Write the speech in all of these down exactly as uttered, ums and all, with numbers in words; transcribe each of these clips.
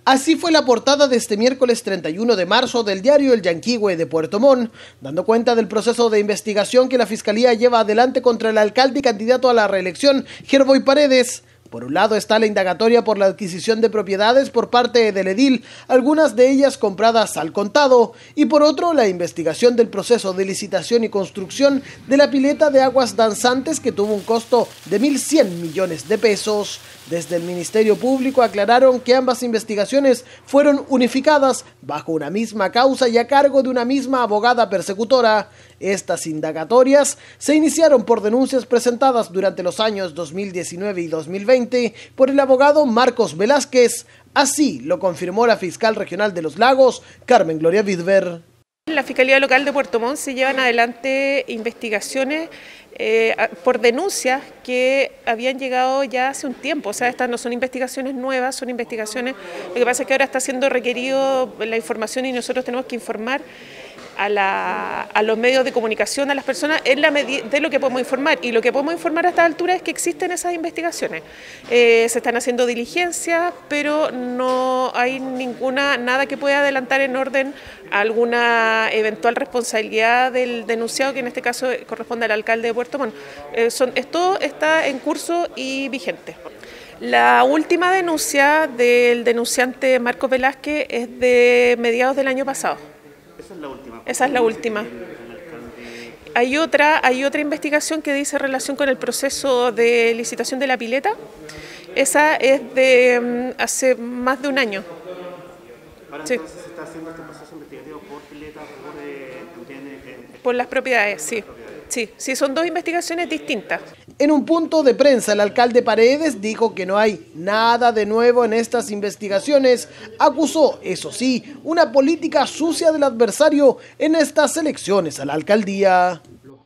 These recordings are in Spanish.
Así fue la portada de este miércoles treinta y uno de marzo del diario El Yanquihue de Puerto Montt, dando cuenta del proceso de investigación que la Fiscalía lleva adelante contra el alcalde y candidato a la reelección, Gerboy Paredes. Por un lado está la indagatoria por la adquisición de propiedades por parte del edil, algunas de ellas compradas al contado, y por otro la investigación del proceso de licitación y construcción de la pileta de aguas danzantes que tuvo un costo de mil cien millones de pesos. Desde el Ministerio Público aclararon que ambas investigaciones fueron unificadas bajo una misma causa y a cargo de una misma abogada persecutora. Estas indagatorias se iniciaron por denuncias presentadas durante los años dos mil diecinueve y dos mil veinte por el abogado Marcos Velázquez. Así lo confirmó la fiscal regional de Los Lagos, Carmen Gloria Vidver. En la Fiscalía Local de Puerto Montt se llevan adelante investigaciones eh, por denuncias que habían llegado ya hace un tiempo. O sea, estas no son investigaciones nuevas, son investigaciones. Lo que pasa es que ahora está siendo requerido la información y nosotros tenemos que informar a, la, a los medios de comunicación, a las personas, en la de lo que podemos informar. Y lo que podemos informar a esta altura es que existen esas investigaciones. Eh, se están haciendo diligencias, pero no hay ninguna, nada que pueda adelantar en orden a alguna eventual responsabilidad del denunciado, que en este caso corresponde al alcalde de Puerto Montt. Eh, son, esto está en curso y vigente. La última denuncia del denunciante Marcos Velázquez es de mediados del año pasado. Esa es la última. Esa es la última. Hay otra, hay otra investigación que dice relación con el proceso de licitación de la pileta. Esa es de um, hace más de un año. Ahora sí. Entonces se está haciendo este proceso investigativo por piletas, por, eh, también, eh, por las propiedades, sí. Sí, sí, son dos investigaciones distintas. En un punto de prensa, el alcalde Paredes dijo que no hay nada de nuevo en estas investigaciones. Acusó, eso sí, una política sucia del adversario en estas elecciones a la alcaldía.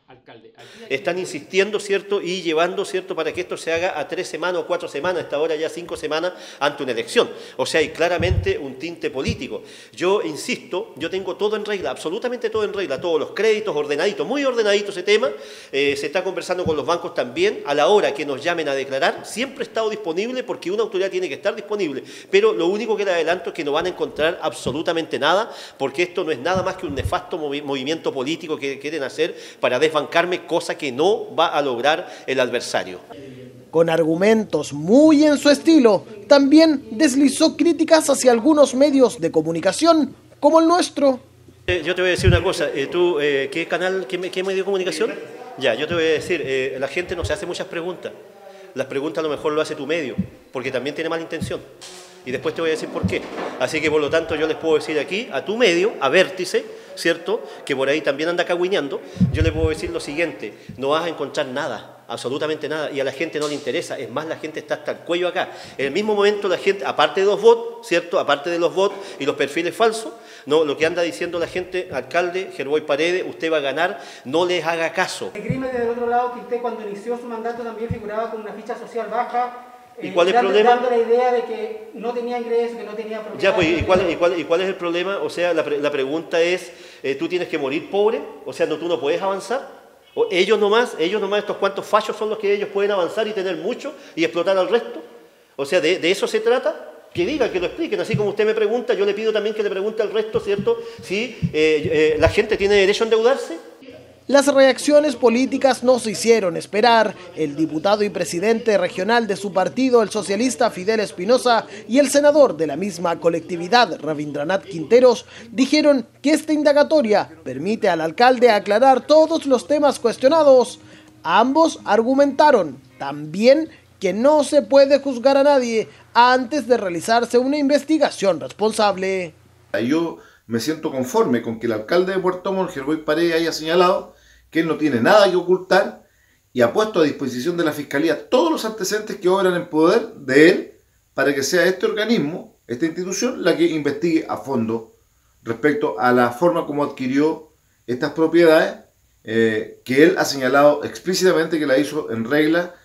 Están insistiendo, ¿cierto?, y llevando, ¿cierto?, para que esto se haga a tres semanas o cuatro semanas, hasta ahora ya cinco semanas ante una elección. O sea, hay claramente un tinte político. Yo insisto, yo tengo todo en regla, absolutamente todo en regla, todos los créditos ordenaditos, muy ordenadito ese tema. Eh, se está conversando con los bancos también. A la hora que nos llamen a declarar, siempre he estado disponible porque una autoridad tiene que estar disponible. Pero lo único que le adelanto es que no van a encontrar absolutamente nada, porque esto no es nada más que un nefasto movi- movimiento político que quieren hacer para desbancarme, cosa que no va a lograr el adversario. Con argumentos muy en su estilo, también deslizó críticas hacia algunos medios de comunicación, como el nuestro. Eh, yo te voy a decir una cosa, eh, tú, eh, ¿qué canal, qué, qué medio de comunicación? Ya, yo te voy a decir, eh, la gente no se hace muchas preguntas. Las preguntas a lo mejor lo hace tu medio, porque también tiene mala intención. Y después te voy a decir por qué. Así que por lo tanto yo les puedo decir aquí, a tu medio, a Vértice, ¿cierto?, que por ahí también anda cagüineando, yo le puedo decir lo siguiente: no vas a encontrar nada, absolutamente nada, y a la gente no le interesa. Es más, la gente está hasta el cuello acá. En el mismo momento la gente, aparte de los bots, ¿cierto?, aparte de los bots y los perfiles falsos, no, lo que anda diciendo la gente: alcalde Gerboy Paredes, usted va a ganar, no les haga caso. El crimen del otro lado, que usted cuando inició su mandato también figuraba con una ficha social baja. ¿Y cuál es el dando, problema? Dando la idea de que no tenía ingresos, que no tenía propiedad. Ya, pues, ¿y cuál, y cuál, y cuál es el problema? O sea, la, pre, la pregunta es, eh, ¿tú tienes que morir pobre? O sea, no, tú no puedes avanzar. O ellos nomás, ellos nomás, estos cuantos fallos son los que ellos pueden avanzar y tener mucho y explotar al resto. O sea, ¿de, de eso se trata? Que digan, que lo expliquen. Así como usted me pregunta, yo le pido también que le pregunte al resto, ¿cierto?, si eh, eh, la gente tiene derecho a endeudarse. Las reacciones políticas no se hicieron esperar. El diputado y presidente regional de su partido, el socialista Fidel Espinosa, y el senador de la misma colectividad, Rabindranath Quinteros, dijeron que esta indagatoria permite al alcalde aclarar todos los temas cuestionados. Ambos argumentaron también que no se puede juzgar a nadie antes de realizarse una investigación responsable. Yo me siento conforme con que el alcalde de Puerto Montt, Gerboy Paredes, haya señalado que él no tiene nada que ocultar y ha puesto a disposición de la Fiscalía todos los antecedentes que obran en poder de él para que sea este organismo, esta institución, la que investigue a fondo respecto a la forma como adquirió estas propiedades, eh, que él ha señalado explícitamente que la hizo en regla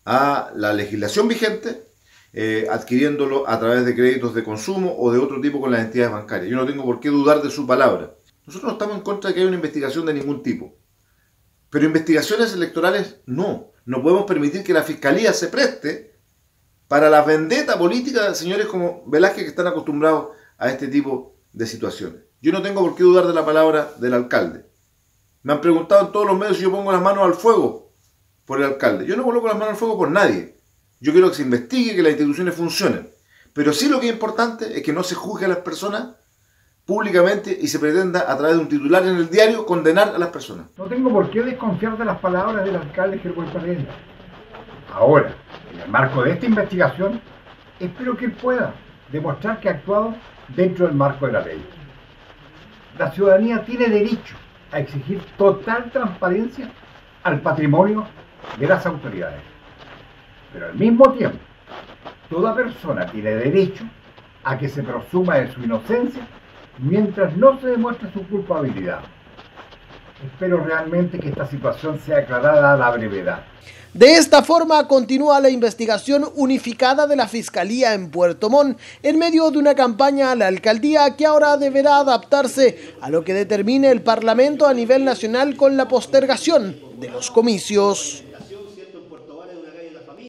a la legislación vigente, Eh, adquiriéndolo a través de créditos de consumo o de otro tipo con las entidades bancarias. Yo no tengo por qué dudar de su palabra. Nosotros no estamos en contra de que haya una investigación de ningún tipo. Pero investigaciones electorales no. No podemos permitir que la Fiscalía se preste para la vendetta política de señores como Velázquez que están acostumbrados a este tipo de situaciones. Yo no tengo por qué dudar de la palabra del alcalde. Me han preguntado en todos los medios si yo pongo las manos al fuego por el alcalde. Yo no coloco las manos al fuego por nadie. Yo quiero que se investigue, que las instituciones funcionen. Pero sí lo que es importante es que no se juzgue a las personas públicamente y se pretenda a través de un titular en el diario condenar a las personas. No tengo por qué desconfiar de las palabras del alcalde Gerboy Paredes. Ahora, en el marco de esta investigación, espero que él pueda demostrar que ha actuado dentro del marco de la ley. La ciudadanía tiene derecho a exigir total transparencia al patrimonio de las autoridades. Pero al mismo tiempo, toda persona tiene derecho a que se presuma de su inocencia mientras no se demuestre su culpabilidad. Espero realmente que esta situación sea aclarada a la brevedad. De esta forma continúa la investigación unificada de la Fiscalía en Puerto Montt en medio de una campaña a la alcaldía que ahora deberá adaptarse a lo que determine el Parlamento a nivel nacional con la postergación de los comicios.